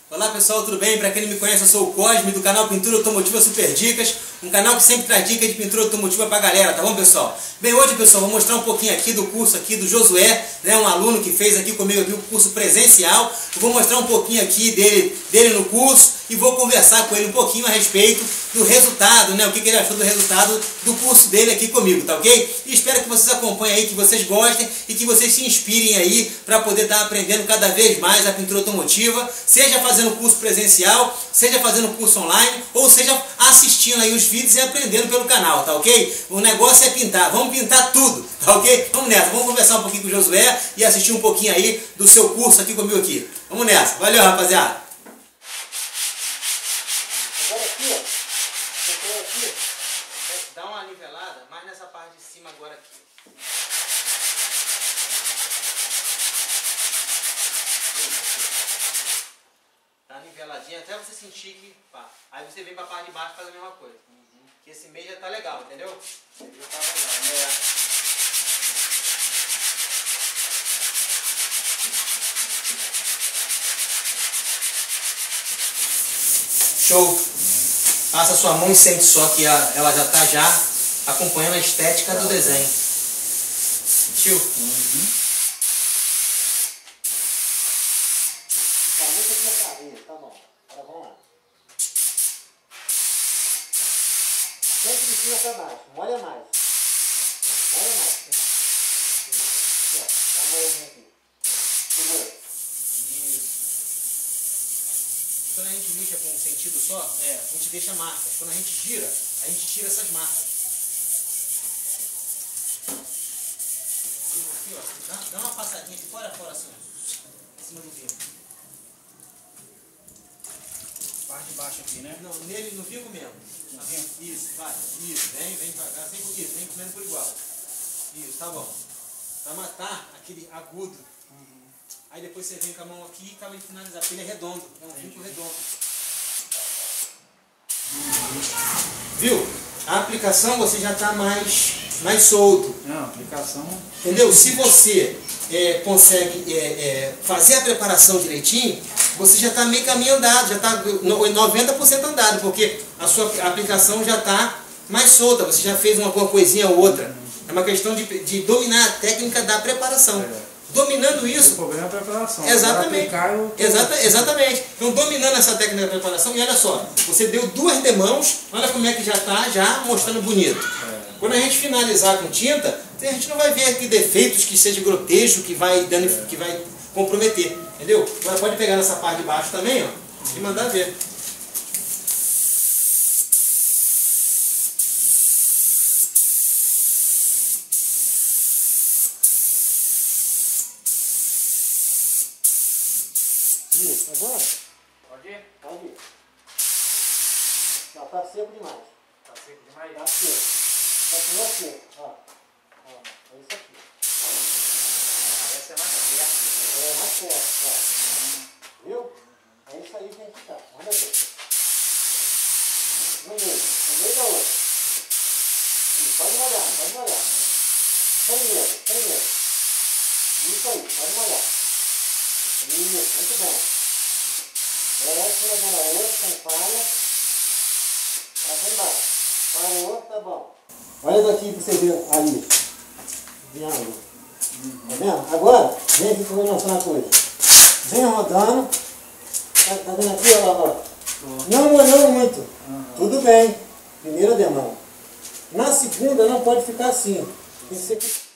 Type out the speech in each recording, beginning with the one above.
Olá pessoal, tudo bem? Para quem não me conhece, eu sou o Cosme do canal Pintura Automotiva Super Dicas, um canal que sempre traz dicas de pintura automotiva pra galera, tá bom pessoal? Bem, hoje pessoal, vou mostrar um pouquinho aqui do curso aqui do Josué, né, um aluno que fez aqui comigo aqui o curso presencial. Eu vou mostrar um pouquinho aqui dele no curso e vou conversar com ele um pouquinho a respeito do resultado, né, o que ele achou do resultado do curso dele aqui comigo, tá ok? E espero que vocês acompanhem aí, que vocês gostem e que vocês se inspirem aí para poder estar aprendendo cada vez mais a pintura automotiva, seja fazendo curso presencial, seja fazendo curso online, ou seja assistindo aí os vídeos e aprendendo pelo canal, tá ok? O negócio é pintar, vamos pintar tudo, tá ok? Vamos nessa, vamos conversar um pouquinho com o Josué e assistir um pouquinho aí do seu curso aqui comigo aqui. Vamos nessa, valeu rapaziada! Agora aqui, ó, você põe aqui, dá uma nivelada, mais nessa parte de cima agora aqui. Tá niveladinho até você sentir que pá. Aí você vem pra parte de baixo e faz a mesma coisa. Que esse meio já tá legal, entendeu? Esse meio tá legal, né? Show! Passa a sua mão e sente só que ela já tá acompanhando a estética do desenho. Sentiu? Tá muito aqui na carinha, tá bom. Agora vamos lá. Sempre de cima pra baixo, molha mais. Molha mais. Aqui, ó. Dá uma olhadinha aqui. Segura. Quando a gente lixa com um sentido só, a gente deixa marcas. Quando a gente gira, a gente tira essas marcas. Aqui, ó, dá uma passadinha de fora a fora assim, ó, em cima do dedo. Parte de baixo aqui, né? Não, nele no vinco mesmo. Tá vendo? Isso, vai. Isso, vem devagar, sempre isso, vem comendo por igual. Isso, tá bom. Pra matar aquele agudo. Aí depois você vem com a mão aqui e acaba de finalizar, porque ele é redondo, é um vinco redondo. Viu? A aplicação você já está mais solto. Não, aplicação... Entendeu? Se você consegue fazer a preparação direitinho, você já está meio caminho andado, já está 90% andado, porque a sua aplicação já está mais solta, você já fez alguma coisinha ou outra. É uma questão de dominar a técnica da preparação. Dominando isso... O problema é a preparação. Exatamente. Aplicar Exatamente. Então, dominando essa técnica da preparação, e olha só, você deu 2 demãos, olha como é que já está mostrando bonito. Quando a gente finalizar com tinta, a gente não vai ver aqui defeitos que seja grotesco, que vai comprometer. Entendeu? Agora pode pegar nessa parte de baixo também, ó, e mandar ver. Isso, agora? Pode ir? Pode ir. Não, tá seco demais. Tá seco demais? Tá seco. Continua seco, ó. Ó, é isso aqui. Essa é mais perto. É, mais perto, ó. Viu? É isso aí que a gente tá. Manda ver. No meio da outra. Isso, pode molhar, pode molhar. Sem medo, sem medo. Isso aí, pode molhar. Isso, muito bem. Uma vendo a outra, sem falha. Vai pra embaixo. Parou, tá bom. Olha daqui pra você ver ali. Viando. Tá vendo? Agora, vem aqui que eu vou mostrar uma coisa. Vem rodando. Tá vendo aqui, ó? Não molhou muito. Tudo bem. Primeira demão. Na segunda não pode ficar assim. Tem que ser...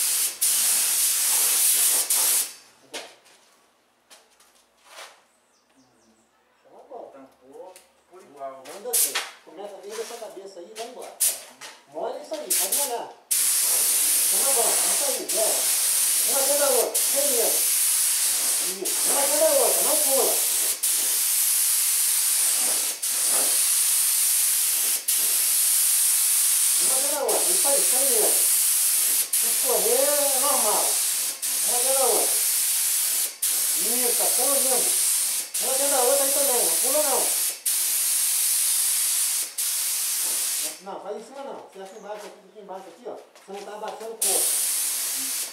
Por igual. Manda assim. Começa desde essa cabeça aí e vai embora. Molha isso aí, pode molhar. Toma bom, isso aí, velho. Uma dentro da outra, sem medo. Isso, uma dentro da outra, não pula. Uma dentro da outra, isso aí, sem medo. Se escorrer é normal. Uma dentro da outra. Isso, tá ouvindo. Uma dentro da outra aí também, não pula não. Não, faz em cima não. Você aqui embaixo, aqui, ó. Você não está abaixando o corpo.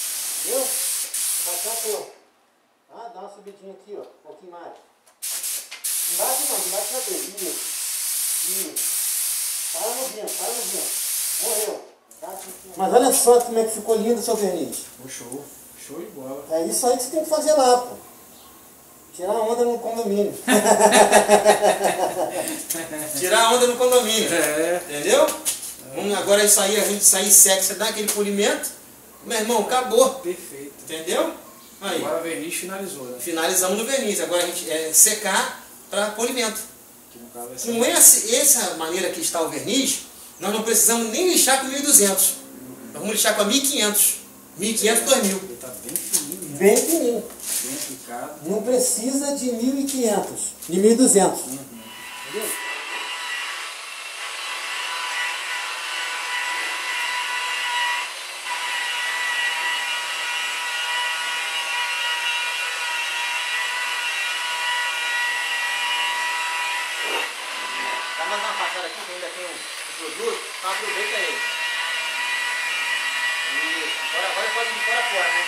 Viu? Abaixar o corpo. Tá? Dá uma subidinha aqui, ó. Um pouquinho mais. não, debaixo da dele. Isso. Isso. Para no vento. Morreu. Mas olha só como é que ficou lindo o seu verniz. Show. Show de bola. É isso aí que você tem que fazer lá, pô. Tirar onda no condomínio. Tirar onda no condomínio. É. Entendeu? Agora isso aí, a gente sair seca, você dá aquele polimento, meu irmão, acabou. Perfeito. Entendeu? Aí. Agora o verniz finalizou, né? Finalizamos no verniz. Agora a gente secar para polimento. Que no caso vai ser... Com essa maneira que está o verniz, nós não precisamos nem lixar com 1.200. Nós vamos lixar com 1.500. 1.500, 2.000. Ele tá bem fininho, né? Bem fininho. Bem aplicado. Não precisa de 1.500, de 1.200. Entendeu? Dá mais uma passada aqui que ainda tem um produto, então aproveita ele. Isso. Agora pode ir de fora a fora, né?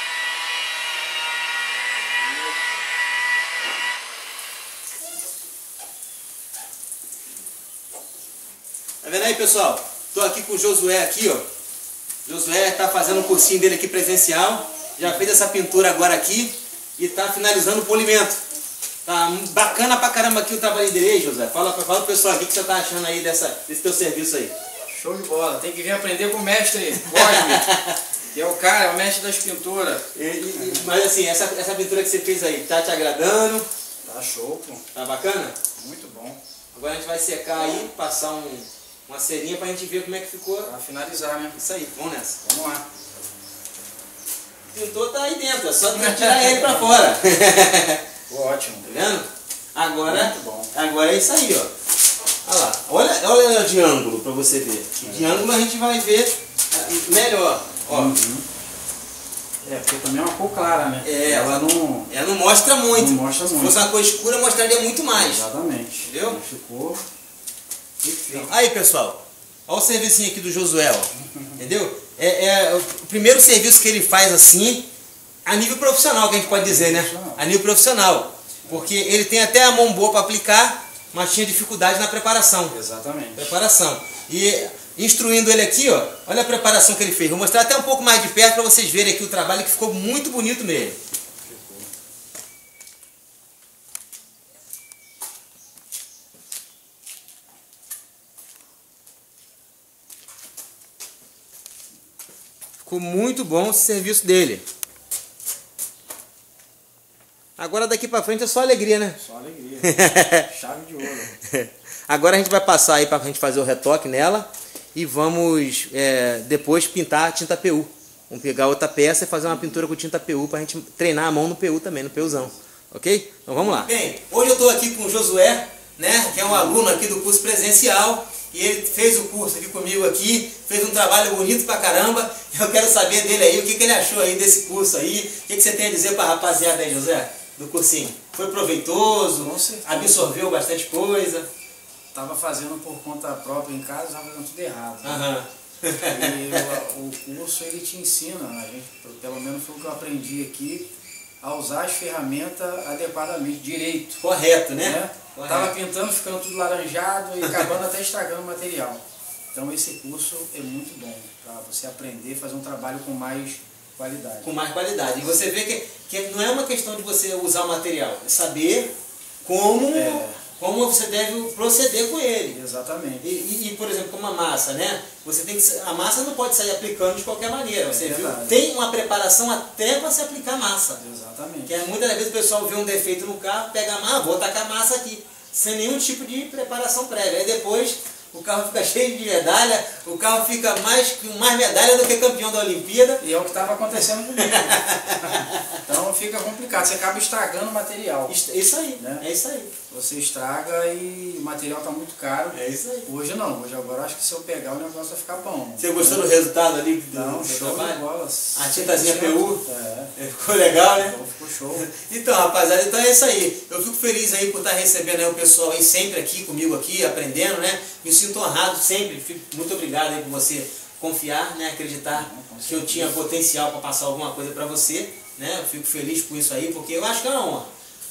Tá vendo aí, pessoal? Tô aqui com o Josué aqui, ó. Josué tá fazendo um cursinho dele aqui presencial. Já fez essa pintura agora aqui e tá finalizando o polimento. Tá bacana pra caramba aqui o trabalho dele aí, José. Fala pro pessoal aqui o que você tá achando aí desse teu serviço aí. Show de bola. Tem que vir aprender com o mestre Cosme, que é o cara, é o mestre das pinturas. Mas assim, essa pintura que você fez aí, tá te agradando? Tá show, pô. Tá bacana? Muito bom. Agora a gente vai secar aí, passar uma cerinha pra gente ver como é que ficou. Pra finalizar, né? Isso aí, vamos nessa. Vamos lá. O pintor tá aí dentro, é só tirar ele pra fora. Ótimo. Tá vendo? Agora, Muito bom. agora é isso aí, ó. Olha lá. Olha de ângulo pra você ver. De ângulo a gente vai ver melhor. Ó. É, porque também é uma cor clara, né? É, ela não mostra muito. Não mostra Se muito. fosse uma cor escura, mostraria muito mais. Exatamente. Entendeu? Ficou perfeito. Aí, pessoal, olha o servicinho aqui do Josué, ó. Entendeu? É o primeiro serviço que ele faz assim, a nível profissional, que a gente pode dizer, né? A nível profissional. Porque ele tem até a mão boa para aplicar, mas tinha dificuldade na preparação. Exatamente. Preparação. E instruindo ele aqui, ó, olha a preparação que ele fez. Vou mostrar até um pouco mais de perto para vocês verem aqui o trabalho, que ficou muito bonito mesmo. Ficou muito bom o serviço dele. Agora daqui pra frente é só alegria, né? Só alegria. Chave de ouro. Agora a gente vai passar aí pra gente fazer o retoque nela e vamos depois pintar a tinta PU. Vamos pegar outra peça e fazer uma pintura com tinta PU pra gente treinar a mão no PU também, no PUzão. Ok? Então vamos lá. Bem, hoje eu tô aqui com o Josué, né? Que é um aluno aqui do curso presencial. E ele fez o curso aqui comigo aqui, fez um trabalho bonito pra caramba. Eu quero saber dele aí, o que ele achou aí desse curso aí. O que você tem a dizer pra rapaziada aí, José? Do cursinho. Foi proveitoso? Com certeza. Absorveu bastante coisa? Tava fazendo por conta própria em casa, tava fazendo tudo errado. Né? Aham. E o curso ele te ensina, a gente, pelo menos foi o que eu aprendi aqui, a usar as ferramentas adequadamente, direito. Correto, né? Né? Correto. Tava pintando, ficando tudo laranjado e acabando até estragando o material. Então esse curso é muito bom para você aprender a fazer um trabalho com mais qualidade. Com mais qualidade. E você vê que não é uma questão de você usar o material, é saber como você deve proceder com ele. Exatamente. E, por exemplo, como a massa, né? Você tem que, a massa não pode sair aplicando de qualquer maneira. Você viu? Tem uma preparação até para se aplicar massa. Exatamente. Que muitas vezes o pessoal vê um defeito no carro, pega a massa, vou tacar a massa aqui, sem nenhum tipo de preparação prévia. Aí depois o carro fica cheio de medalha, o carro fica com mais medalha do que campeão da Olimpíada. E é o que estava acontecendo comigo. Então fica complicado, você acaba estragando o material. Isso aí, né? É isso aí. Você estraga e o material está muito caro. É isso aí. Hoje não, hoje agora acho que se eu pegar o negócio vai ficar bom. Você gostou do resultado ali Não, do show trabalho? de bola. A tintazinha PU? É. Ficou legal, né? Então, ficou show. Então, rapaziada, então é isso aí. Eu fico feliz aí por estar recebendo aí o pessoal aí sempre aqui comigo aqui, aprendendo, né? Me sinto honrado sempre. Muito obrigado aí por você confiar, né? Acreditar que eu tinha potencial para passar alguma coisa para você, né? Eu fico feliz por isso aí, porque eu acho que é uma honra.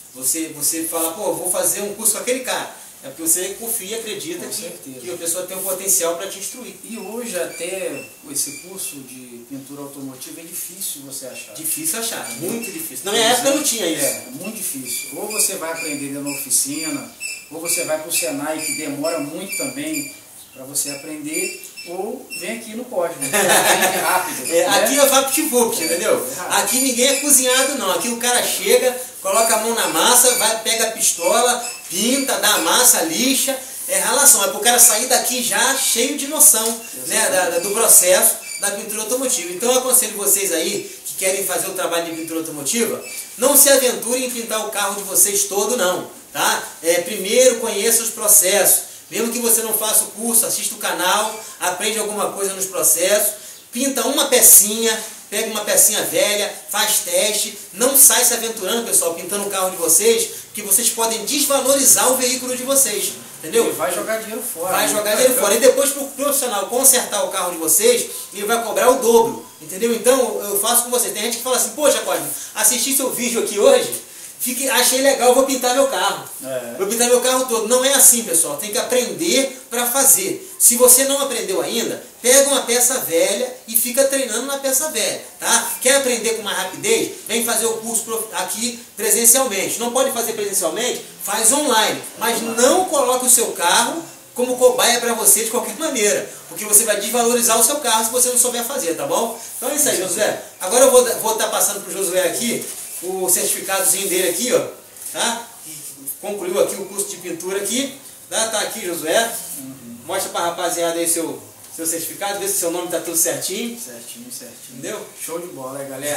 você fala, pô, vou fazer um curso com aquele cara. É porque você confia e acredita que a pessoa tem um potencial para te instruir. E hoje até esse curso de pintura automotiva é difícil você achar. Difícil achar, muito difícil. Na minha época não tinha isso. É, muito difícil. Ou você vai aprender na oficina, ou você vai para o Senai, que demora muito também para você aprender, ou vem aqui no Cosmo, que aprende rápido. Né? Aqui é VaptVupt, entendeu? Aqui ninguém é cozinhado não, aqui o cara chega, coloca a mão na massa, pega a pistola, pinta, dá a massa, lixa, é relação, é para o cara sair daqui já cheio de noção, né, do processo da pintura automotiva. Então eu aconselho vocês aí, que querem fazer o trabalho de pintura automotiva, não se aventurem em pintar o carro de vocês todo não, tá? Primeiro conheça os processos. Mesmo que você não faça o curso, assista o canal, aprende alguma coisa nos processos, pinta uma pecinha, pega uma pecinha velha, faz teste, não sai se aventurando, pessoal, pintando o carro de vocês, que vocês podem desvalorizar o veículo de vocês, entendeu? E vai jogar dinheiro fora. Vai jogar dinheiro fora. E depois para o profissional consertar o carro de vocês, ele vai cobrar o dobro, entendeu? Então, eu faço com vocês. Tem gente que fala assim, poxa, Cosmo, assisti seu vídeo aqui hoje, achei legal, vou pintar meu carro. Vou pintar meu carro todo. Não é assim, pessoal. Tem que aprender para fazer. Se você não aprendeu ainda, pega uma peça velha e fica treinando na peça velha. Tá? Quer aprender com mais rapidez? Vem fazer o curso aqui presencialmente. Não pode fazer presencialmente? Faz online. Mas não coloque o seu carro como cobaia para você de qualquer maneira. Porque você vai desvalorizar o seu carro se você não souber fazer, tá bom? Então é isso aí, Josué. Agora eu vou estar passando para o Josué aqui o certificadozinho dele aqui, ó, tá? Concluiu aqui o curso de pintura aqui, tá aqui, Josué. Mostra pra rapaziada aí seu certificado, vê se seu nome tá tudo certinho. Certinho. Entendeu? Show de bola, galera.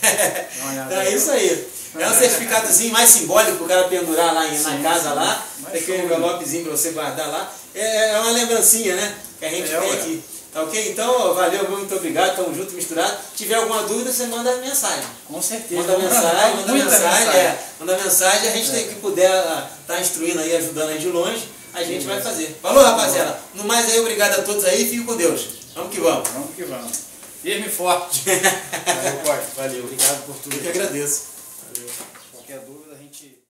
Então é isso aí. É um certificadozinho mais simbólico pro cara pendurar lá na casa lá. Tem aquele envelopezinho pra você guardar lá. É uma lembrancinha, né? Que a gente tem aqui. Tá ok? Então, valeu, muito obrigado, tamo junto, misturado. Se tiver alguma dúvida, você manda mensagem. Com certeza. Manda mensagem, a gente tem que puder tá instruindo aí, ajudando aí de longe, a gente vai fazer. Falou, rapaziada? No mais aí, obrigado a todos aí, fique com Deus. Vamos que vamos. Vamos que vamos. Firme e forte. Valeu, Cosmo. Valeu. Obrigado por tudo. Eu que agradeço. Valeu. Qualquer dúvida, a gente...